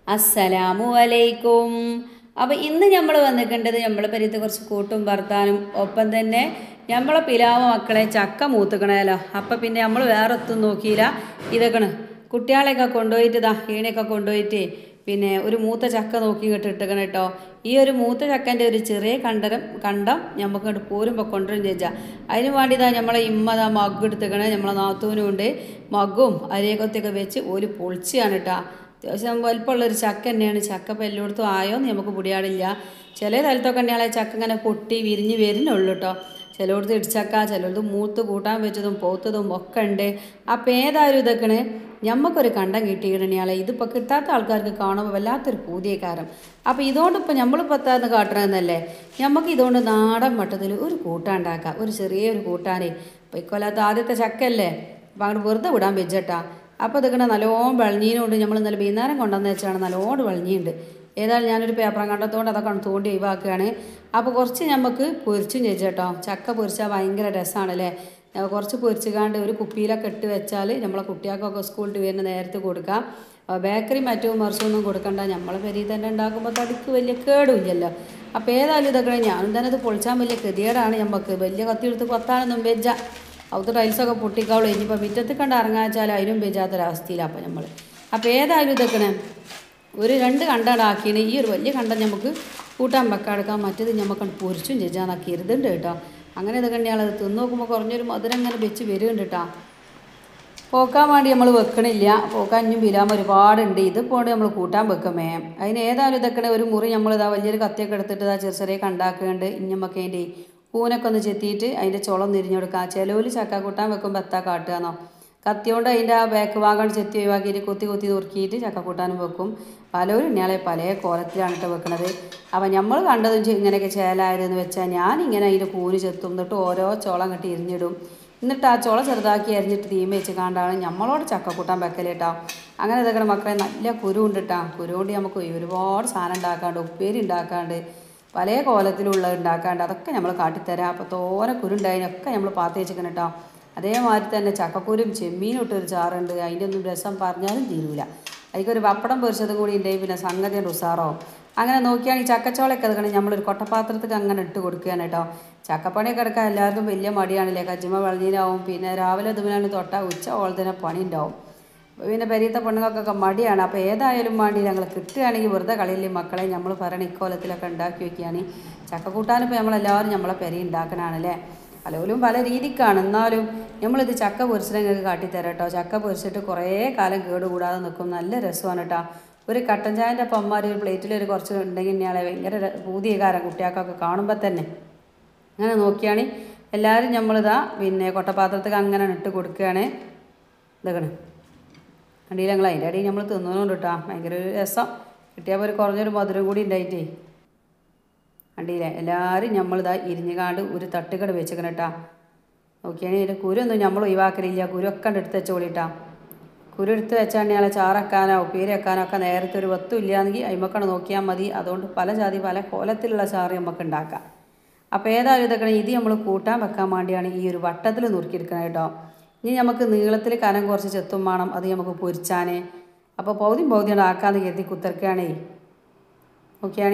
അസ്സലാമു അലൈക്കും. അപ്പോൾ ഇന്ന് നമ്മൾ വന്നിക്കേണ്ടത് നമ്മളെ പരിയത്ത് കുറച്ച് കൂട്ടും വർത്താനും ഒപ്പം തന്നെ നമ്മളെ പിലാവ് മക്കളെ ചക്ക മൂത്തുക്കണമല്ലോ. അപ്പം പിന്നെ നമ്മൾ വേറെ ഒത്തും നോക്കിയില്ല. ഇതൊക്കെയാണ് കുട്ടികളെയൊക്കെ കൊണ്ടുപോയിട്ട് ഈണയൊക്കെ കൊണ്ടുപോയിട്ട് പിന്നെ ഒരു മൂത്ത ചക്ക നോക്കി ഇട്ടിട്ടേക്കണം കേട്ടോ. ഈ ഒരു മൂത്ത ചക്കൻ്റെ ഒരു ചെറിയ കണ്ടം നമുക്ക് പോരുമ്പോൾ കൊണ്ടുവരും ചേച്ചാൽ അതിന് വേണ്ടിയതാ നമ്മളെ ഇമ്മതാ മഗ് എടുത്തേക്കണേ. നമ്മളെ നാത്തൂനും ഉണ്ട് മഗ്ഗും അരിയൊക്കെ വെച്ച് ഒരു പൊളിച്ചാണ് കേട്ടോ. അത്യാവശ്യം വലിപ്പമുള്ളൊരു ചക്ക തന്നെയാണ്. ചക്ക ഇപ്പം എല്ലായിടത്തും ആയോന്ന് നമുക്ക് പിടിയാടില്ല. ചില സ്ഥലത്തൊക്കെ തന്നെയാളെ ചക്ക ഇങ്ങനെ പൊട്ടി വിരിഞ്ഞ് വരുന്നുള്ളൂ കേട്ടോ. ചിലയിടത്ത് ഇടിച്ചക്ക, ചിലയിടത്ത് മൂത്ത് കൂട്ടാൻ വെച്ചതും പോത്തതും ഒക്കെ ഉണ്ട്. അപ്പം ഏതായാലും ഇതൊക്കെയാണ് ഞമ്മക്കൊരു കണ്ടം കിട്ടിയിടണയാളെ. ഇതിപ്പോൾ കിട്ടാത്ത ആൾക്കാർക്ക് കാണുമ്പോൾ വല്ലാത്തൊരു പൂതിയക്കാരം. അപ്പോൾ ഇതുകൊണ്ടിപ്പോൾ നമ്മളിപ്പോൾ എത്താന്ന് കാട്ടണമെന്നല്ലേ, നമുക്ക് ഇതുകൊണ്ട് നാടൻ മട്ടത്തിൽ ഒരു കൂട്ടാൻ ഉണ്ടാക്കാം. ഒരു ചെറിയൊരു കൂട്ടാനേ ഇപ്പോൾ ഇക്കൊല്ലാത്ത ആദ്യത്തെ ചക്കല്ലേ, അപ്പോൾ അങ്ങോട്ട് വെറുതെ വിടാൻ വെച്ചേട്ടാ. അപ്പോൾ ഇതൊക്കെ നല്ലോണം വെളഞ്ഞീനുണ്ട്. നമ്മൾ ഇന്നലെ വൈകുന്നേരം കൊണ്ടുവന്ന് വെച്ചാണ് നല്ലോണം വെളഞ്ഞിയുണ്ട്. ഏതായാലും ഞാനൊരു പേപ്പർ കണ്ടത്തോണ്ട് അതൊക്കെ തോണ്ടി ഒഴിവാക്കുകയാണ്. അപ്പോൾ കുറച്ച് നമുക്ക് പൊരിച്ചും ചേച്ചേട്ടോ. ചക്ക പൊരിച്ചാൽ ഭയങ്കര രസമാണല്ലേ. കുറച്ച് പൊരിച്ചുകാണ്ട് ഒരു കുപ്പിയിലൊക്കെ ഇട്ട് വെച്ചാൽ നമ്മളെ കുട്ടികൾക്കൊക്കെ സ്കൂളിൽ വരുന്ന നേരത്തെ കൊടുക്കാം. ബേക്കറി മറ്റവും മറിച്ചൊന്നും കൊടുക്കണ്ട. നമ്മളെ പെരിയിൽ തന്നെ ഉണ്ടാക്കുമ്പോൾ തടിക്ക് വലിയ കേടുമില്ലല്ലോ. അപ്പോൾ ഏതായാലും ഇതൊക്കെ ഞാനും തന്നെ ഇത് പൊളിച്ചാൻ വലിയ ഗതികേടാണ്. നമുക്ക് വലിയ കത്തിയെടുത്ത് കൊത്താനൊന്നും വെച്ച അവിടുത്തെ ടൈൽസൊക്കെ പൊട്ടിക്കാവുള്ളൂ. ഇനിയിപ്പോൾ മുറ്റത്ത് കണ്ട് ഇറങ്ങാച്ചാൽ അതിനും വെച്ചാത്തൊരവസ്ഥയിലാണ് അപ്പോൾ നമ്മൾ. അപ്പോൾ ഏതായാലും ഇതൊക്കെ ഒരു 2 കണ്ടാടാക്കിയാണ്. ഈ ഒരു വലിയ കണ്ടം നമുക്ക് കൂട്ടാൻ വെക്കാടുക്കാം. മറ്റേത് നമുക്ക് പൊരിച്ചും ചേച്ചാന്നൊക്കെ ഇരുതുണ്ട് കേട്ടോ. അങ്ങനെ ഇതൊക്കെ തന്നെയാണ്. അത് തിന്ന് നോക്കുമ്പോൾ കുറഞ്ഞൊരു മധുരം ഇങ്ങനെ വെച്ച് വരുന്നുണ്ട് കേട്ടോ. പോക്കാൻ വേണ്ടി നമ്മൾ വെക്കണില്ല. പോക്കാൻ ഇനിയും വിലാമ ഒരുപാടുണ്ട്. ഇതിപ്പോൾ നമ്മൾ കൂട്ടാൻ വെക്കമേ. അതിന് ഏതായാലും ഇതൊക്കെ ഒരു മുറി നമ്മളിതാ വലിയൊരു കത്തിയൊക്കെ എടുത്തിട്ട് ഇതാ ചെറിയ കണ്ടാക്കുന്നുണ്ട്. ഇനി നമുക്ക് അതിൻ്റെ കൂനൊക്കെ ഒന്ന് ചെത്തിയിട്ട് അതിൻ്റെ ചുളം തിരിഞ്ഞെടുക്കുക. ചിലവിൽ ചക്ക കൂട്ടാൻ വെക്കുമ്പോൾ എത്താ കാട്ടുകയെന്നോ, കത്തിയോണ്ട് അതിൻ്റെ ആ ബാക്ക് ഭാഗം ചെത്തി ഒഴിവാക്കിയിട്ട് കുത്തി നുറുക്കിയിട്ട് ചക്കക്കൂട്ടാനും വെക്കും. പലരും ഇന്നയാളെ പല കോലത്തിലാണ് ഇട്ട് വെക്കുന്നത്. അപ്പം നമ്മൾ കണ്ടതും ഇങ്ങനെയൊക്കെ ചേലായതെന്ന് വെച്ചാൽ ഞാനിങ്ങനെ അതിൻ്റെ കൂന് ചെത്തും, എന്നിട്ട് ഓരോ ചോളം കെട്ടി എരിഞ്ഞിടും. എന്നിട്ട് ആ ചോള ചെറുതാക്കി അരിഞ്ഞിട്ട് തീമ വെച്ച് കാണ്ടാണ് നമ്മളോട് ചക്കക്കൂട്ടാൻ വെക്കലേട്ടോ. അങ്ങനെ ഇതൊക്കെ മക്കളെ നല്ല കുരു ഉണ്ടിട്ടാ. കുരു കൊണ്ട് നമുക്ക് ഒരുപാട് സാധനം ഉണ്ടാക്കാണ്ട്, ഉപ്പേരി ഉണ്ടാക്കാണ്ട്, പല കോലത്തിലുള്ളത് ഉണ്ടാക്കാണ്ട്, അതൊക്കെ നമ്മൾ കാട്ടിത്തരാം. അപ്പോൾ തോനെ കുരുണ്ടായതിനൊക്കെ നമ്മൾ പാത്തി വെച്ചിരിക്കണം കേട്ടോ. അതേമാതിരി തന്നെ ചക്കക്കൂരും ചെമ്മീനും ഇട്ടൊരു ചാറുണ്ട്. അതിൻ്റെ ഒന്നും രസം പറഞ്ഞാലും തീരൂല. അതിക്കൊരു പപ്പടം പൊരിച്ചതും കൂടി ഉണ്ടെങ്കിൽ പിന്നെ സംഗതി ഉസാറോ. അങ്ങനെ നോക്കിയാണെങ്കിൽ ചക്കച്ചോളൊക്കെ എടുക്കണം നമ്മളൊരു കൊട്ടപാത്രത്തിൽ അങ്ങനെ ഇട്ട് കൊടുക്കുകയാണ് കേട്ടോ. ചക്കപ്പണിയൊക്കെ എടുക്കാൻ എല്ലാവർക്കും വലിയ മടിയാണല്ലേ. കജ്ജിമ വെള്ളീനാവും. പിന്നെ രാവിലെ ഇതുമിലാണ് തൊട്ടാൽ ഉച്ച ഓളത്തിന് പണി ഉണ്ടാവും. പിന്നെ പെരീത്തെ പെണ്ണുങ്ങൾക്കൊക്കെ മടിയാണ്. അപ്പോൾ ഏതായാലും വേണ്ടി ഞങ്ങൾ കിട്ടുകയാണെങ്കിൽ വെറുതെ കളിയില്ലേ മക്കളെ. നമ്മൾ പറയണ ഇക്കോലത്തിലൊക്കെ ഉണ്ടാക്കി വയ്ക്കുകയാണ്. ചക്കക്കൂട്ടാനിപ്പോൾ നമ്മളെല്ലാവരും നമ്മളെ പെരി ഉണ്ടാക്കണാണല്ലേ. പലരും പല രീതിക്കാണ്. എന്നാലും നമ്മളിത് ചക്ക പൊരിച്ചിട്ട് നിങ്ങൾക്ക് കാട്ടിത്തരാം കേട്ടോ. ചക്ക പൊരിച്ചിട്ട് കുറേ കാലം കേടുകൂടാതെ നിൽക്കും. നല്ല രസമാണ് കേട്ടോ. ഒരു കട്ടൻ ചായൻ്റെ പമ്മാർ ഒരു പ്ലേറ്റിലൊരു കുറച്ച് ഉണ്ടെങ്കിൽ ഇയാളെ ഭയങ്കര പൂതിയകാരം കുട്ടികൾക്കൊക്കെ കാണുമ്പോൾ തന്നെ. അങ്ങനെ നോക്കിയാണ് എല്ലാവരും നമ്മളിതാ പിന്നെ കൊട്ടപാത്രത്തിൽ അങ്ങനെ ഇട്ട് കൊടുക്കുകയാണ്. ഇതൊക്കെ കണ്ടില്ല ഞങ്ങൾ അതിൻ്റെ അടിയിൽ നമ്മൾ തിന്നുന്നുണ്ട് കേട്ടോ. ഭയങ്കര ഒരു രസം. കിട്ടിയപ്പോൾ ഒരു കുറഞ്ഞൊരു മധുരം കൂടി ഉണ്ടായിട്ടേ കണ്ടില്ലേ. എല്ലാവരും നമ്മളിതാ ഇരിഞ്ഞുകാണ്ട് ഒരു തട്ടുകട വെച്ചേക്കണം കേട്ടോ. നോക്കിയാണെങ്കിൽ ഇതിൻ്റെ കുരൊന്നും നമ്മൾ ഒഴിവാക്കലില്ല. കുരൊക്കെ എടുത്ത് വെച്ചോളിട്ടാ. കുരു എടുത്ത് വെച്ചാൽ ഞങ്ങളെ ചാറക്കാനോ ഉപ്പേരി വെക്കാനോ ഒക്കെ നേരത്തെ ഒരു വത്തും ഇല്ലയെങ്കിൽ അയിമക്കാണ് നോക്കിയാൽ മതി. അതുകൊണ്ട് പല ജാതി പല കോലത്തിലുള്ള ചാറ് നമുക്ക് ഉണ്ടാക്കാം. അപ്പോൾ ഏതായാലും ഇതൊക്കെ ഇത് നമ്മൾ കൂട്ടാൻ വെക്കാൻ വേണ്ടിയാണ് ഈ ഒരു വട്ടത്തിൽ നുറുക്കിയെടുക്കണം കേട്ടോ. ഇനി നമുക്ക് നീളത്തിൽ കനം കുറച്ച് ചെത്തും വേണം. അത് നമുക്ക് പൊരിച്ചാൻ. അപ്പോൾ പൗതിയാണ് ആക്കാമെന്ന് കരുതി കുത്തിറക്കുകയാണേ. നോക്കിയാണേ.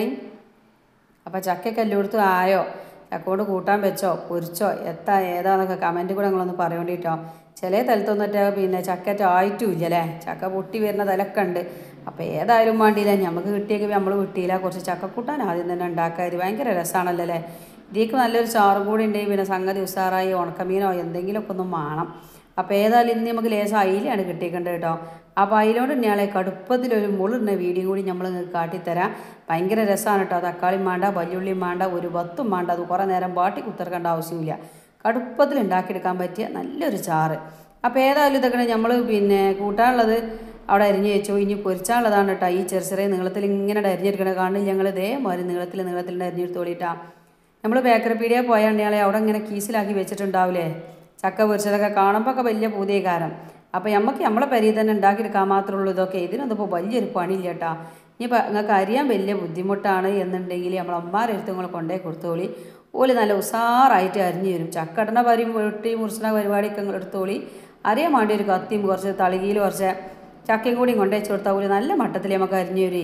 അപ്പോൾ ചക്കയൊക്കെ എല്ലായിടത്തും ആയോ, ചക്ക കൊണ്ട് കൂട്ടാൻ വെച്ചോ പൊരിച്ചോ ഏതാന്നൊക്കെ കമൻറ്റ് കൂടെ നിങ്ങളൊന്ന് പറയേണ്ടിട്ടോ. ചില തലത്തൊന്നിട്ട് പിന്നെ ചക്കറ്റ ആയിട്ടും ഇല്ലല്ലേ. ചക്ക പൊട്ടി വരുന്ന തലൊക്കെ ഉണ്ട്. അപ്പോൾ ഏതായാലും വേണ്ടിയില്ല, നമുക്ക് കിട്ടിയെങ്കിൽ നമ്മൾ വിട്ടിയില്ല. കുറച്ച് ചക്കക്കൂട്ടാൻ ആദ്യം തന്നെ ഉണ്ടാക്കാത് ഭയങ്കര രസമാണല്ലോ അല്ലേ. ഇതിലേക്ക് നല്ലൊരു ചാറും കൂടി ഉണ്ടെങ്കിൽ പിന്നെ സംഗതി ഉസാറായി ഉണക്കമീനോ എന്തെങ്കിലുമൊക്കെ ഒന്നും വേണം. അപ്പോൾ ഏതായാലും ഇന്ന് നമുക്ക് ലേശം അയിലാണ് കിട്ടിയേക്കേണ്ടത് കേട്ടോ. അപ്പോൾ അതിലോട് തന്നെയാളെ കടുപ്പത്തിലൊരു മുളിടുന്ന വീഡിയോ കൂടി നമ്മൾ നിങ്ങൾക്ക് കാട്ടിത്തരാം. ഭയങ്കര രസമാണ് കേട്ടോ. തക്കാളിയും വേണ്ട, വല്യുള്ളിയും വേണ്ട, ഒരു വത്തും വേണ്ട. അത് കുറേ നേരം വാട്ടി കുത്തിറക്കേണ്ട ആവശ്യമില്ല. കടുപ്പത്തിൽ ഉണ്ടാക്കിയെടുക്കാൻ പറ്റിയ നല്ലൊരു ചാറ്. അപ്പോൾ ഏതായാലും ഇതൊക്കെ നമ്മൾ പിന്നെ കൂട്ടാനുള്ളത് അവിടെ അരിഞ്ഞ് വെച്ചോ. ഇനി പൊരിച്ചാനുള്ളതാണ് കേട്ടോ. ഈ ചെറിയ നീളത്തിൽ ഇങ്ങനെ അരിഞ്ഞെടുക്കണ കാണില്ല ഞങ്ങൾ ഇതേമാതിരി നീളത്തിൽ അരിഞ്ഞെടുത്തോളിട്ടാ. നമ്മൾ ബേക്കറി പീടിയ പോയാൽ ഞങ്ങളെ അവിടെ ഇങ്ങനെ കീസിലാക്കി വെച്ചിട്ടുണ്ടാവില്ലേ ചക്ക പൊരിച്ചതൊക്കെ. കാണുമ്പോൾ ഒക്കെ വലിയ പുതിയ കാരം. അപ്പോൾ നമുക്ക് നമ്മളെ പെരിയിൽ തന്നെ ഉണ്ടാക്കിയെടുക്കാൻ മാത്രമേ ഉള്ളൂ ഇതൊക്കെ. ഇതിനൊന്നിപ്പോൾ വലിയൊരു പണിയില്ല കേട്ടോ. ഇനിയിപ്പോൾ നിങ്ങൾക്ക് അറിയാൻ വലിയ ബുദ്ധിമുട്ടാണ് എന്നുണ്ടെങ്കിൽ നമ്മളമ്മമാരെ അടുത്ത് നിങ്ങൾ കൊണ്ടേ കൊടുത്തോളി. ഓല് നല്ല ഉസാറായിട്ട് അരിഞ്ഞു തരും. ചക്കടണ വെട്ടി മുറിച്ചണ പരിപാടിയൊക്കെ നിങ്ങൾ എടുത്തോളി. അറിയാൻ വേണ്ടി ഒരു കത്തിയും കുറച്ച് തളികയിൽ കുറച്ച് ചക്കയും കൂടിയും കൊണ്ടുവച്ച് കൊടുത്താൽ ഒരു നല്ല മട്ടത്തിൽ നമുക്ക് അരിഞ്ഞു വരേ.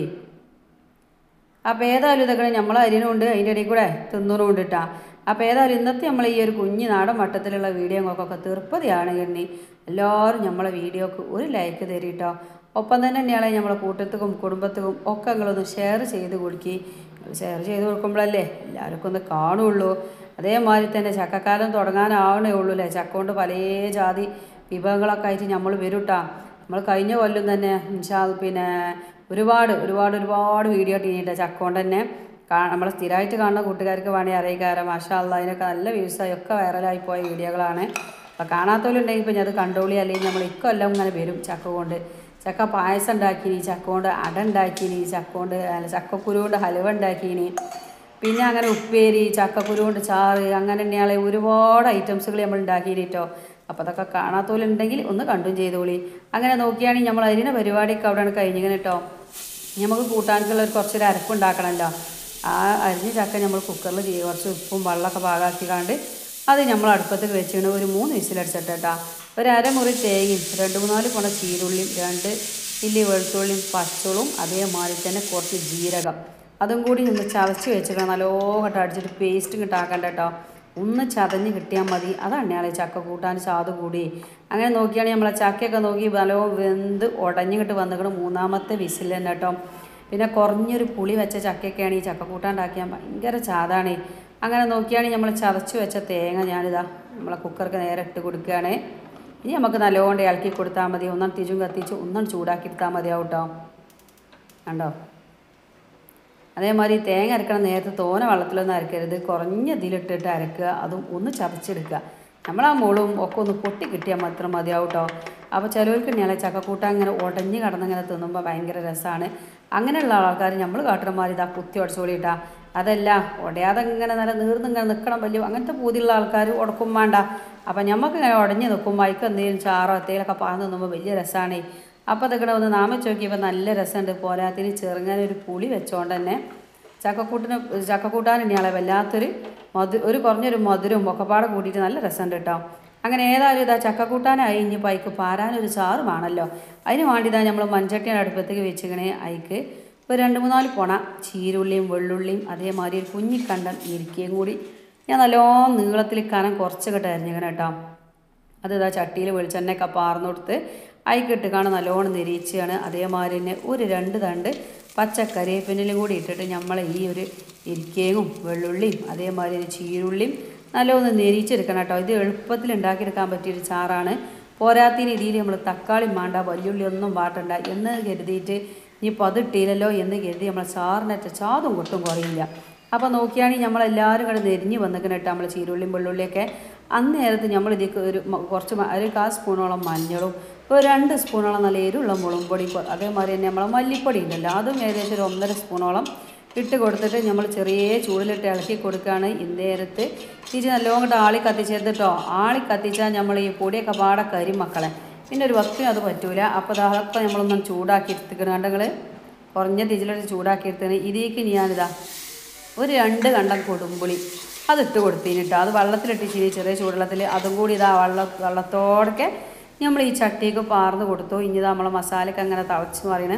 അപ്പോൾ ഏതായാലും ഇതൊക്കെ നമ്മൾ അരിനുണ്ട് അതിൻ്റെ ഇടയിൽ കൂടെ തിന്നണമുണ്ട് കേട്ടോ. അപ്പോൾ ഏതായാലും ഇന്നത്തെ നമ്മൾ ഈ ഒരു കുഞ്ഞു നാടൻ മട്ടത്തിലുള്ള വീഡിയോ നോക്കൊക്കെ തീർപ്പതിയാണ് എണ്ണി എല്ലാവരും നമ്മളെ വീഡിയോക്ക് ഒരു ലൈക്ക് തരും കേട്ടോ. ഒപ്പം തന്നെയാണ് നമ്മളെ കൂട്ടത്തും കുടുംബത്തും ഒക്കെ നിങ്ങളൊന്ന് ഷെയർ ചെയ്ത് കൊടുക്കി. ഷെയർ ചെയ്ത് കൊടുക്കുമ്പോഴല്ലേ എല്ലാവർക്കും ഒന്ന് കാണുള്ളൂ. അതേമാതിരി തന്നെ ചക്കക്കാലം തുടങ്ങാനാവണേ ഉള്ളൂ അല്ലേ. ചക്ക കൊണ്ട് പല ജാതി വിഭവങ്ങളൊക്കെ ആയിട്ട് നമ്മൾ വരും കേട്ടോ. നമ്മൾ കഴിഞ്ഞ കൊല്ലം തന്നെ പിന്നെ ഒരുപാട് വീഡിയോ ഇട്ടിട്ട് ചക്ക കൊണ്ട് തന്നെ നമ്മൾ സ്ഥിരമായിട്ട് കാണുന്ന കൂട്ടുകാർക്ക് വേണമെങ്കിൽ അറിയിക്കാരം. മാഷാ അല്ലാഹ് അതിനൊക്കെ നല്ല വ്യൂസായി ഒക്കെ വൈറലായി പോയ വീഡിയോകളാണ്. അപ്പോൾ കാണാത്തവരുണ്ടെങ്കിൽ ഇപ്പം അത് കണ്ടോളി. അല്ലെങ്കിൽ നമ്മൾ ഇക്കൊല്ലം ഇങ്ങനെ വരും ചക്ക കൊണ്ട്. ചക്ക പായസം ഉണ്ടാക്കിനി, ചക്ക കൊണ്ട് അട ഉണ്ടാക്കിനി, ചക്കക്കുരു കൊണ്ട് ഹലുവ ഉണ്ടാക്കിനി, പിന്നെ അങ്ങനെ ഉപ്പേരി, ചക്കക്കുരു കൊണ്ട് ചാറ്, അങ്ങനെ തന്നെയാണ് ഒരുപാട് ഐറ്റംസുകൾ നമ്മൾ ഉണ്ടാക്കിനി കേട്ടോ. അപ്പോൾ അതൊക്കെ കാണാത്തവരുണ്ടെങ്കിൽ ഒന്ന് കണ്ടും ചെയ്തോളി. അങ്ങനെ നോക്കിയാണെങ്കിൽ നമ്മൾ അതിൻ്റെ പരിപാടിയൊക്കെ അവിടെയാണ് കഴിഞ്ഞിങ്ങനെ കേട്ടോ. നമുക്ക് കൂട്ടാനുള്ള കുറച്ചൊരു അരപ്പുണ്ടാക്കണമല്ലോ. ആ അരിഞ്ഞ ചക്ക നമ്മൾ കുക്കറിൽ കുറച്ച് ഉപ്പും വെള്ളമൊക്കെ പാകാക്കിക്കാണ്ട് അത് നമ്മൾ അടുപ്പത്തേക്ക് വെച്ചിട്ട് ഒരു 3 വിസിലടിച്ചിട്ടാ. ഒരു അരമുറി തേങ്ങയും 2-3 കൊണ്ട ചീരുള്ളിയും 2 ഇല്ലി വെളുത്തുള്ളിയും പച്ചളും അതേമാതിരി തന്നെ കുറച്ച് ജീരകം അതും കൂടി ഒന്ന് ചതച്ച് വെച്ചിട്ട് നല്ലോണം അടിച്ചിട്ട് പേസ്റ്റ് കിട്ടാക്കണ്ട കേട്ടോ. ഒന്ന് ചതഞ്ഞ് കിട്ടിയാൽ മതി. അതാണ് ചക്ക കൂട്ടാൻ ചാത് കൂടി. അങ്ങനെ നോക്കിയാണെങ്കിൽ നമ്മളെ ചക്കയൊക്കെ നോക്കി നല്ലോണം വെന്ത് ഉടഞ്ഞിട്ട് വന്നിട്ട് 3ാമത്തെ വിസിൽ തന്നെ കേട്ടോ. പിന്നെ കുറഞ്ഞൊരു പുളി വെച്ച ചക്കയൊക്കെയാണ് ഈ ചക്ക കൂട്ടാൻ ഉണ്ടാക്കിയാൽ ഭയങ്കര ചാതാണ്. അങ്ങനെ നോക്കിയാണെങ്കിൽ നമ്മൾ ചതച്ച് വെച്ച തേങ്ങ ഞാനിതാ നമ്മളെ കുക്കർക്ക് നേരെ ഇട്ട് കൊടുക്കുകയാണ്. ഇനി നമുക്ക് നല്ലോണം ഇളക്കി കൊടുത്താൽ മതി. ഒന്നും തിരിച്ചും കത്തിച്ച് ഒന്നും ചൂടാക്കി എടുത്താൽ മതിയാവും കേട്ടോ. കണ്ടോ? അതേമാതിരി തേങ്ങ അരക്കണം നേരത്തെ തോന വെള്ളത്തിലൊന്നും അരക്കരുത്. കുറഞ്ഞ ഇതിലിട്ടിട്ട് അരക്കുക. അതും ഒന്ന് ചതച്ചെടുക്കുക. നമ്മളാ മുളും ഒക്കെ ഒന്ന് പൊട്ടി കിട്ടിയാൽ മാത്രം മതിയാവും കേട്ടോ. അപ്പോൾ ചിലവർക്ക് തന്നെയാണ് ചക്കക്കൂട്ടാൻ ഇങ്ങനെ ഉടഞ്ഞ് കിടന്നിങ്ങനെ തിന്നുമ്പോൾ ഭയങ്കര രസമാണ്. അങ്ങനെയുള്ള ആൾക്കാർ നമ്മൾ കാട്ടന്മാർ ഇതാ കുത്തി ഉടച്ചോളിയിട്ടാ. അതല്ല ഉടയാതെ ഇങ്ങനെ നല്ല നീർന്നിങ്ങനെ നിൽക്കണം വലിയ അങ്ങനത്തെ പൂതിയുള്ള ആൾക്കാർ ഉടക്കും വേണ്ട. അപ്പം നമുക്കിങ്ങനെ ഉടഞ്ഞ് നിൽക്കുമ്പോൾ അതിക്ക് എന്തെങ്കിലും ചാറോ എത്തേലൊക്കെ പാർന്ന് നിന്നുമ്പോൾ വലിയ രസമാണ്. അപ്പോൾ അതൊക്കെ ഒന്ന് നാമിച്ച് നോക്കിയപ്പോൾ നല്ല രസമുണ്ട്. പോരാത്തിന് ചെറുങ്ങനെ ഒരു പുളി വെച്ചോണ്ട് തന്നെ ചക്കക്കൂട്ടാൻ തന്നെയാണ് വല്ലാത്തൊരു ഒരു കുറഞ്ഞൊരു മധുരവും ഒക്കെപ്പാടെ കൂട്ടിയിട്ട് നല്ല രസമുണ്ട് കേട്ടോ. അങ്ങനെ ഏതായാലും ഇതാ ചക്കക്കൂട്ടാനായി ഇനിയിപ്പോൾ അതിക്ക് പാരാനൊരു ചാറുമാണല്ലോ. അതിന് വേണ്ടിതാ നമ്മൾ മൺചട്ടിയുടെ അടുപ്പത്തേക്ക് വെച്ചിങ്ങനെ അതിക്ക് ഒരു 2-3 പൊണ ചീരുള്ളിയും വെള്ളുള്ളിയും അതേമാതിരി ഒരു കുഞ്ഞിക്കണ്ടം ഇരിക്കുകയും കൂടി ഞാൻ നല്ലോണം നീളത്തിൽ കനം കുറച്ചൊക്കെ അരിഞ്ഞിങ്ങനെ കേട്ടോ. അത് ഇതാ ചട്ടിയിൽ വെളിച്ചെണ്ണയൊക്കെ പാർന്നു കൊടുത്ത് അതിക്കിട്ട് കാണാൻ നല്ലോണം നിരീച്ചാണ്. അതേമാതിരി തന്നെ ഒരു 2 തണ്ട് പച്ചക്കറിവേപ്പിനും കൂടി ഇട്ടിട്ട് നമ്മൾ ഈ ഒരു ഇരിക്കയും വെള്ളുള്ളിയും അതേമാതിരി ചീരുള്ളിയും നല്ലോണം നെരിച്ചെടുക്കണം കേട്ടോ. ഇത് എളുപ്പത്തിൽ ഉണ്ടാക്കിയെടുക്കാൻ പറ്റിയൊരു ചാറാണ്. പോരാത്തിന് ഇതിൽ നമ്മൾ തക്കാളി മാണ്ട വലിയുള്ളി ഒന്നും വാട്ടണ്ട എന്ന് കരുതിയിട്ട് ഇനിയിപ്പോൾ അത് ഇട്ടില്ലല്ലോ എന്ന് കരുതി നമ്മൾ ചാറിനറ്റ ചാതും കൊട്ടും കുറയില്ല. അപ്പോൾ നോക്കിയാണെങ്കിൽ നമ്മളെല്ലാവരും കൂടെ നെരിഞ്ഞ് വന്നിക്കണം കേട്ടോ. നമ്മൾ ചീരുള്ളിയും വെള്ളുള്ളിയൊക്കെ അന്നേരത്ത് നമ്മൾ ഇതിലേക്ക് ഒരു 1/4 സ്പൂണോളം മഞ്ഞളും ഒരു 2 സ്പൂണോളം നല്ല എരിവുള്ള മുളക് പൊടി അതേമാതിരി തന്നെ നമ്മളെ മല്ലിപ്പൊടി ഉണ്ടല്ലോ അതും ഏകദേശം ഒരു 1.5 സ്പൂണോളം ഇട്ട് കൊടുത്തിട്ട് നമ്മൾ ചെറിയ ചൂടിലിട്ട് ഇളക്കി കൊടുക്കുകയാണ്. ഇന്നേരത്ത് തിരിച്ച് നല്ലോണം ആളി കത്തിച്ചെടുത്തിട്ടോ. ആളി കത്തിച്ചാൽ നമ്മൾ ഈ പൊടിയൊക്കെ പാടെ കരിയും മക്കളെ. പിന്നെ ഒരു വക്തിനും അത് പറ്റൂല. അപ്പോൾ അതൊക്കെ നമ്മളൊന്നും ചൂടാക്കി എടുത്തിക്കണം. കണ്ടങ്ങൾ കുറഞ്ഞ തിരിച്ചിലിട്ട് ചൂടാക്കി എടുത്തത്. ഇതിലേക്ക് ഞാനിതാ ഒരു 2 കണ്ടം കൊടുമ്പുളി അതിട്ട് കൊടുത്തിന് കേട്ടോ. അത് വെള്ളത്തിലിട്ട് ചെറിയ ചൂടുവെള്ളത്തിൽ അതും കൂടി ഇതാ വെള്ളത്തോടൊക്കെ നമ്മൾ ഈ ചട്ടിക്ക് പാർന്ന് കൊടുത്തു. ഇനി ഇതാ നമ്മളെ മസാലയ്ക്ക് അങ്ങനെ തിളച്ച് പറയണേ.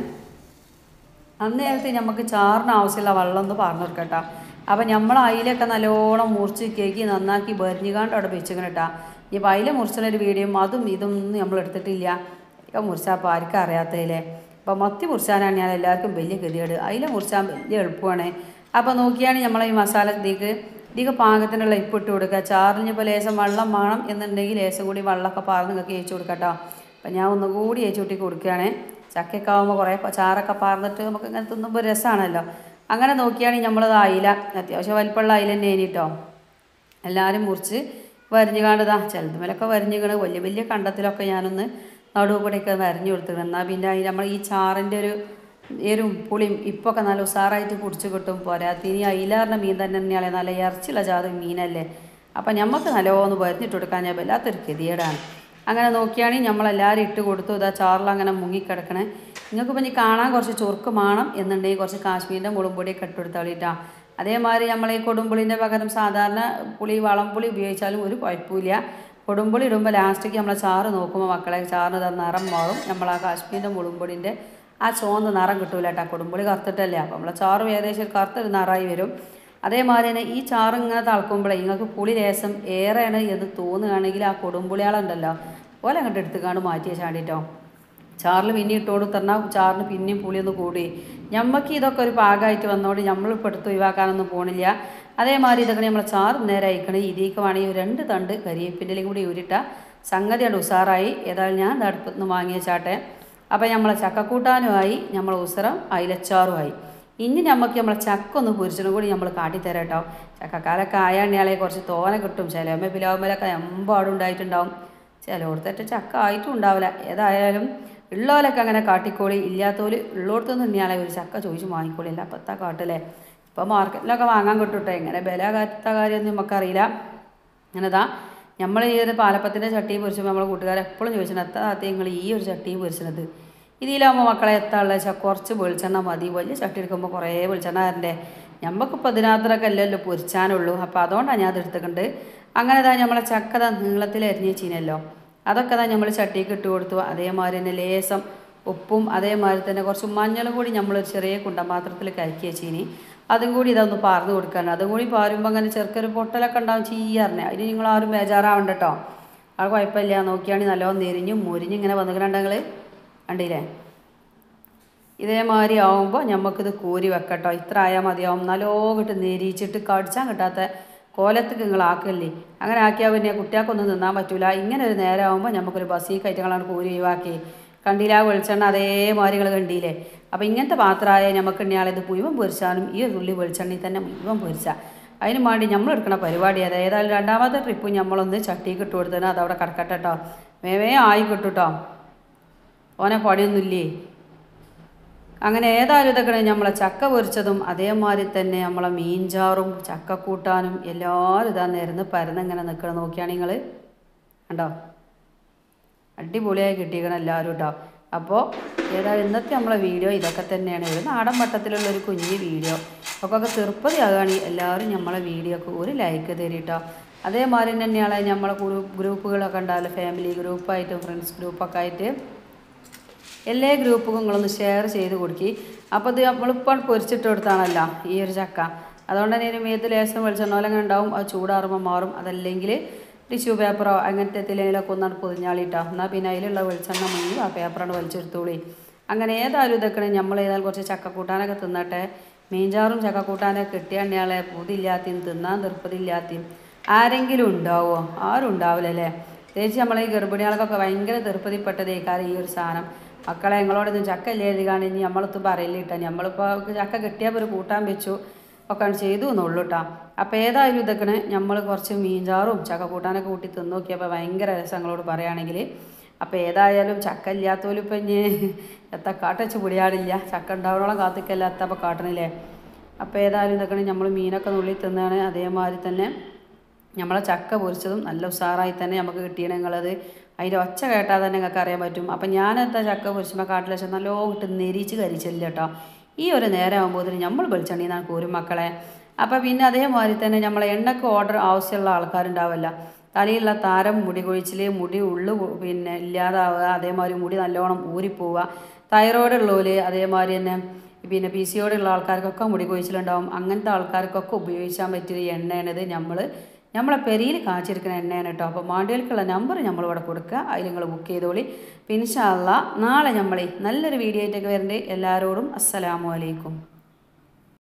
അന്നേരത്ത് നമുക്ക് ചാറിന് ആവശ്യമുള്ള വെള്ളം ഒന്ന് പാർന്ന് കൊടുക്കാം കേട്ടോ. അപ്പോൾ നമ്മൾ അയിലൊക്കെ നല്ലോണം മുറിച്ച് കേക്ക് നന്നാക്കി ബരിഞ്ഞുകാണ്ട് അവിടെ വെച്ചിങ്ങനെ കേട്ടോ. ഇപ്പോൾ അയില മുറിച്ചുള്ളൊരു വീഡിയോ അതും ഇതൊന്നും നമ്മൾ എടുത്തിട്ടില്ല. ഇപ്പം മുറിച്ചാൽ അപ്പോൾ ആർക്കും അറിയാത്തതില്ലേ. അപ്പോൾ മത്തി മുറിച്ചാനാണ് ഞാൻ എല്ലാവർക്കും വലിയ ഗതികേട്. അയില മുറിച്ചാൽ വലിയ എളുപ്പമാണ്. അപ്പോൾ നോക്കിയാണ് നമ്മൾ ഈ മസാല ഇതിക്ക് പാകത്തിനുള്ള ഇപ്പിട്ട് കൊടുക്കുക. ചാറിന് ഇപ്പോൾ ലേശം വെള്ളം വേണം എന്നുണ്ടെങ്കിൽ ലേശം കൂടി വെള്ളമൊക്കെ പാർന്ന് നിങ്ങൾക്ക് ഏച്ചു കൊടുക്കാം കേട്ടോ. അപ്പം ഞാൻ ഒന്നുകൂടി ഏച്ചു കൂട്ടി കൊടുക്കുകയാണ്. ചക്കയൊക്കെ ആകുമ്പോൾ കുറേ ചാറൊക്കെ പാർന്നിട്ട് നമുക്ക് ഇങ്ങനെ തിന്നുമ്പോൾ രസമാണല്ലോ. അങ്ങനെ നോക്കിയാണെങ്കിൽ നമ്മളത് അയില അത്യാവശ്യം വലിപ്പമുള്ള അയില തന്നെ കേട്ടോ. എല്ലാവരും മുറിച്ച് വരിഞ്ഞു കാണുതാ ചിലതുമേലൊക്കെ വരിഞ്ഞിക്കണ്. വലിയ കണ്ടത്തിലൊക്കെ ഞാനൊന്ന് നടുവ് കൂടെയൊക്കെ വരിഞ്ഞു കൊടുത്തിട്ടുണ്ട്. എന്നാൽ പിന്നെ നമ്മൾ ഈ ചാറിൻ്റെ ഒരു എരും പുളിയും ഇപ്പൊക്കെ നല്ല ഉസാറായിട്ട് കുടിച്ച് കിട്ടും. പോരാത്തിന് അയിലാറിൻ്റെ മീൻ തന്നെയാണ് നല്ല ഇറച്ചിയുള്ള ജാതി മീനല്ലേ. അപ്പം നമുക്ക് നല്ലോന്ന് വരിഞ്ഞിട്ട് കൊടുക്കാൻ ഞാൻ വല്ലാത്തൊരു ഗതികേടാണ്. അങ്ങനെ നോക്കിയാണെങ്കിൽ നമ്മളെല്ലാവരും ഇട്ട് കൊടുത്തു. ഇതാ ചാറിൽ അങ്ങനെ മുങ്ങിക്കിടക്കണേ. നിങ്ങൾക്കിപ്പോൾ ഇനി കാണാൻ കുറച്ച് ചൊറുക്ക് വേണം എന്നുണ്ടെങ്കിൽ കുറച്ച് കാശ്മീരിൻ്റെ മുളകുപൊടിയൊക്കെ ഇട്ട് കൊടുത്താളിട്ടാണ്. അതേമാതിരി നമ്മൾ ഈ കൊടുമ്പുളിൻ്റെ പകരം സാധാരണ പുളി വളംപുളി ഉപയോഗിച്ചാലും ഒരു കുഴപ്പമില്ല. കൊടുമ്പുളി ഇടുമ്പോൾ ലാസ്റ്റിക്ക് നമ്മളെ ചാറ് നോക്കുമ്പോൾ മക്കളെ ചാറിന് നിറം മാറും. നമ്മൾ ആ കാശ്മീരിൻ്റെ മുളുമ്പൊടിൻ്റെ ആ ചുവന്ന നിറം കിട്ടൂല കേട്ടോ. കൊടുമ്പുളി കറുത്തിട്ടല്ലേ, അപ്പോൾ നമ്മളെ ചാറ് ഏകദേശം കറുത്തൊരു നിറമായി വരും. അതേമാതിരി തന്നെ ഈ ചാറ് ഇങ്ങനെ തിളക്കുമ്പോഴേ നിങ്ങൾക്ക് പുളി ലേശം ഏറെയാണ് എന്ന് തോന്നുകയാണെങ്കിൽ ആ കൊടുമ്പുളിയാളുണ്ടല്ലോ പോലെ അങ്ങോട്ട് എടുത്തുകാണ്ട് മാറ്റി വെച്ചാണ്ടിട്ടോ. ചാറിൽ പിന്നെ ഇട്ടുകൊണ്ട് തന്നാൽ ചാറിന് പിന്നെയും പുളിയൊന്ന് കൂടി. ഞമ്മക്ക് ഇതൊക്കെ ഒരു പാകമായിട്ട് വന്നോണ്ട് നമ്മളിപ്പോൾ എടുത്ത് ഒഴിവാക്കാനൊന്നും പോണില്ല. അതേമാതിരി ഇതൊക്കെ നമ്മൾ ചാറ് നേരെ അയക്കണേ. ഇതിലേക്ക് വേണമെങ്കിൽ 2 തണ്ട് കരിയേപ്പിൻ്റെ കൂടി ഊരിട്ട സംഗതിയാണ് ഉസാറായി. ഏതായാലും ഞാൻ അടുപ്പത്ത് നിന്ന് വാങ്ങിയ ചാട്ടെ. അപ്പോൾ നമ്മളെ ചക്കക്കൂട്ടാനുമായി, നമ്മളെ ഉസരം അയിലച്ചാറുമായി. ഇനി നമുക്ക് നമ്മളെ ചക്ക ഒന്ന് പൊരിച്ചതും കൂടി നമ്മൾ കാട്ടിത്തരാം കേട്ടോ. ചക്കക്കാലൊക്കെ ആയാളെ കുറച്ച് തോന കിട്ടും. ചിലമ്മ പിലാവുമ്മലൊക്കെ എമ്പാടും ഉണ്ടായിട്ടുണ്ടാവും. ചിലയിടത്തേറ്റ് ചക്ക ആയിട്ടും ഉണ്ടാവില്ല. ഏതായാലും ഉള്ളോലൊക്കെ അങ്ങനെ കാട്ടിക്കോളി, ഇല്ലാത്തോൽ ഉള്ളോടത്തൊന്നും ഇനിയാളെ ഒരു ചക്ക ചോദിച്ച് വാങ്ങിക്കോളി. അല്ല പത്താ കാട്ടില്ലേ, ഇപ്പോൾ മാർക്കറ്റിലൊക്കെ വാങ്ങാൻ കിട്ടും. എങ്ങനെ വില കാത്ത കാര്യമൊന്നും നമുക്കറിയില്ല. അങ്ങനെതാ നമ്മൾ ഈ ഒരു പാലപ്പത്തിൻ്റെ ചട്ടിയും പൊരിച്ചപ്പോൾ നമ്മളെ കൂട്ടുകാരെ എപ്പോഴും ചോദിച്ചത് എത്താ നിങ്ങൾ ഈ ഒരു ചട്ടിയും പൊരിച്ചത്. ഇതിലാകുമ്പോൾ മക്കളെ എത്താനുള്ള കുറച്ച് വെളിച്ചെണ്ണ മതി. വലിയ ചട്ടി എടുക്കുമ്പോൾ കുറേ വെളിച്ചെണ്ണ തരണ്ടേ. നമുക്കിപ്പോൾ ഇതിനകത്തൊക്കെ അല്ലല്ലോ പൊരിച്ചാനുള്ളൂ. അപ്പോൾ അതുകൊണ്ടാണ് ഞാൻ അത് എടുത്തിട്ടുണ്ട്. അങ്ങനെ തന്നെ നമ്മളെ ചക്ക നീളത്തിൽ അരിഞ്ഞ് വെച്ചിനല്ലോ, അതൊക്കെ തന്നെ നമ്മൾ ചട്ടിക്ക് ഇട്ട് കൊടുത്തു. അതേമാതിരി തന്നെ ലേസം ഉപ്പും അതേമാതിരി തന്നെ കുറച്ച് മഞ്ഞളും കൂടി നമ്മളൊരു ചെറിയ കുണ്ടപാത്രത്തിൽ കലക്കി വെച്ചിനി. അതും കൂടി ഇതൊന്ന് പാർന്ന് കൊടുക്കാണ്. അതും കൂടി പാരുമ്പോൾ അങ്ങനെ ചെറുക്കൊരു പൊട്ടലൊക്കെ ഉണ്ടാവും ചെയ്യാറിനെ. അതിന് നിങ്ങൾ ആരും ബേജാറാവണ്ട കേട്ടോ. അത് കുഴപ്പമില്ല. നോക്കിയാണെങ്കിൽ നല്ലോണം നെരിഞ്ഞും മുരിഞ്ഞിങ്ങനെ വന്നിട്ടുണ്ടെങ്കിൽ കണ്ടില്ലേ. ഇതേമാതിരി ആവുമ്പോൾ നമുക്കിത് കോരി വെക്കട്ടോ. ഇത്ര ആയാൽ മതിയാവും. നല്ലോണം നെരിച്ചിട്ട് കടിച്ചാൻ കിട്ടാത്ത കോലത്തേക്ക് നിങ്ങൾ ആക്കല്ലേ. അങ്ങനെ ആക്കിയാൽ പിന്നെ കുട്ടികൾക്കൊന്നും തിന്നാൻ പറ്റില്ല. ഇങ്ങനെ ഒരു നേരം ആകുമ്പോൾ നമുക്കൊരു ബസ്സിൽ കയറ്റങ്ങളാണ് കോരി ഒഴിവാക്കി. കണ്ടില്ല ആ വെളിച്ചെണ്ണ അതേമാതിരി നിങ്ങൾ കണ്ടില്ലേ. അപ്പോൾ ഇങ്ങനത്തെ പാത്രമായ നമുക്ക് ഇയാളിത് മുഴുവൻ പൊരിച്ചാലും ഈ ഒരു തുള്ളി വെളിച്ചെണ്ണയിൽ തന്നെ മുഴുവൻ പൊരിച്ചാൽ അതിന് വേണ്ടി നമ്മൾ എടുക്കുന്ന പരിപാടി അത്. ഏതായാലും രണ്ടാമത്തെ ട്രിപ്പ് നമ്മളൊന്ന് ചട്ടിക്ക് ഇട്ട് കൊടുത്തതിന് അതവിടെ കിടക്കട്ടെ കേട്ടോ. വേവേ ആയി കിട്ടും കേട്ടോ. ഓനെ പണിയൊന്നുമില്ലേ. അങ്ങനെ ഏതായാലും ഇതൊക്കെ നമ്മളെ ചക്ക പൊരിച്ചതും അതേമാതിരി തന്നെ നമ്മളെ മീൻചാറും ചക്കക്കൂട്ടാനും എല്ലാവരും ഇതാ നേരുന്ന് പരന്നിങ്ങനെ നിൽക്കണം. നോക്കിയാണ് നിങ്ങൾ കണ്ടോ, അടിപൊളിയായി കിട്ടിയിരിക്കണം എല്ലാവരും കേട്ടോ. അപ്പോൾ ഏതായാലും ഇന്നത്തെ നമ്മളെ വീഡിയോ ഇതൊക്കെ തന്നെയാണ്. ഒരു നാടൻ വട്ടത്തിലുള്ളൊരു കുഞ്ഞ് വീഡിയോ ഒക്കെ തീർപ്പതിയാകുകയാണെങ്കിൽ എല്ലാവരും നമ്മളെ വീഡിയോക്ക് ഒരു ലൈക്ക് തരും കേട്ടോ. അതേമാതിരി തന്നെയാണ് നമ്മളെ ഗ്രൂപ്പുകളൊക്കെ ഉണ്ടാവില്ല, ഫാമിലി ഗ്രൂപ്പായിട്ടും ഫ്രണ്ട്സ് ഗ്രൂപ്പൊക്കെ ആയിട്ട് എല്ലാ ഗ്രൂപ്പുകളും നിങ്ങളൊന്ന് ഷെയർ ചെയ്ത് കൊടുക്കി. അപ്പോൾ ഇത് നമ്മളിപ്പോൾ പൊരിച്ചിട്ട് കൊടുത്താണല്ലോ ഈ ഒരു ചക്ക. അതുകൊണ്ട് തന്നെ ഇതിന് മേത്ത് ലേശം വെളിച്ചെണ്ണ അങ്ങനെ ഉണ്ടാവും. അത് ചൂടാറുമ്പോൾ മാറും. അതല്ലെങ്കിൽ ടിഷ്യൂ പേപ്പറോ അങ്ങനത്തെ എന്തെങ്കിലുമൊക്കെ ഒന്നാണ് പൊതിഞ്ഞാളിട്ടോ. എന്നാൽ പിന്നെ അതിലുള്ള വെളിച്ചെണ്ണ മുങ്ങി ആ പേപ്പറാണ് വലിച്ചെടുത്തോളി. അങ്ങനെ ഏതായാലും ഇതൊക്കെ നമ്മൾ ഏതായാലും കുറച്ച് ചക്കക്കൂട്ടാനൊക്കെ തിന്നട്ടെ. മീൻചാറും ചക്കക്കൂട്ടാനൊക്കെ കിട്ടിയാളെ പൂതിയില്ലാത്തയും തിന്നാൻ തീർപ്പതില്ലാത്തയും ആരെങ്കിലും ഉണ്ടാവുമോ? ആരും ഉണ്ടാവില്ലല്ലേ. പ്രത്യേകിച്ച് നമ്മളെ ഈ ഗർഭിണികൾക്കൊക്കെ ഭയങ്കര തീർപ്പതിപ്പെട്ടതേക്കാരം ഈ ഒരു സാധനം. മക്കളെ ഞങ്ങളോടൊന്നും ചക്ക ഇല്ലേ എഴുതിക്കാണ് ഇനി നമ്മളൊത്തും പറയില്ല കേട്ടോ. നമ്മളിപ്പോൾ ചക്ക കിട്ടിയപ്പോൾ ഒരു കൂട്ടാൻ വെച്ചു ഒക്കെ ചെയ്തു എന്നുള്ളൂ കേട്ടോ. അപ്പോൾ ഏതായാലും ഇതൊക്കെ നമ്മൾ കുറച്ച് മീൻചാറും ചക്ക കൂട്ടാനൊക്കെ കൂട്ടി തിന്ന് നോക്കിയപ്പോൾ ഭയങ്കര രസങ്ങളോട് പറയുകയാണെങ്കിൽ. അപ്പോൾ ഏതായാലും ചക്ക ഇല്ലാത്തോലും ഇപ്പം ഇനി എത്ര കാട്ടച്ച് പൊടിയാടില്ല. ചക്ക ഉണ്ടാവണോളം കാത്തിക്കല്ല എത്തപ്പോൾ കാട്ടണില്ലേ. അപ്പോൾ ഏതായാലും ഇതൊക്കെ നമ്മൾ മീനൊക്കെ നുള്ളി തിന്നാണ്. അതേമാതിരി തന്നെ നമ്മളെ ചക്ക പൊരിച്ചതും നല്ല ഉഷാറായി തന്നെ നമുക്ക് കിട്ടിയാണ്. നിങ്ങളത് അതിൻ്റെ ഒച്ച കേട്ടാൽ തന്നെ നിങ്ങൾക്ക് അറിയാൻ പറ്റും. അപ്പം ഞാനെത്താ ചക്ക പൊരിച്ചുമ്പോൾ കാട്ടിൽ വെച്ചാൽ നല്ലോണം ഇട്ട് നെരിച്ച് കരിച്ചില്ല കേട്ടോ. ഈ ഒരു നേരം ആകുമ്പോൾ നമ്മൾ വെളിച്ചെണ്ണീന്നാണ് കോരും മക്കളെ. അപ്പോൾ പിന്നെ അതേമാതിരി തന്നെ നമ്മളെ എണ്ണക്ക് ഓർഡർ ആവശ്യമുള്ള ആൾക്കാരുണ്ടാവില്ല. തലയിലുള്ള താരം, മുടി കൊഴിച്ചിൽ, മുടി ഉള്ളു പിന്നെ ഇല്ലാതാവുക, അതേമാതിരി മുടി നല്ലോണം ഊരിപ്പോവുക, തൈറോയ്ഡ് ഉള്ളവർ, അതേമാതിരി തന്നെ പിന്നെ PCOD ഉള്ള ആൾക്കാർക്കൊക്കെ മുടി കൊഴിച്ചിലുണ്ടാവും. അങ്ങനത്തെ ആൾക്കാർക്കൊക്കെ ഉപയോഗിക്കാൻ പറ്റിയ എണ്ണയാണിത്. നമ്മളെ പെരിയിൽ കാച്ചിരിക്കുന്ന എണ്ണയാണ് കേട്ടോ. അപ്പോൾ മാണ്ടികൾക്കുള്ള നമ്പർ നമ്മളിവിടെ കൊടുക്കുക. അതിൽ നിങ്ങൾ ബുക്ക് ചെയ്തോളി. പിന്നെ ഇൻഷാ അല്ലാഹ് നാളെ നമ്മൾ നല്ലൊരു വീഡിയോ ആയിട്ടൊക്കെ വരണ്ടേ. എല്ലാവരോടും അസ്സലാമു അലൈക്കും.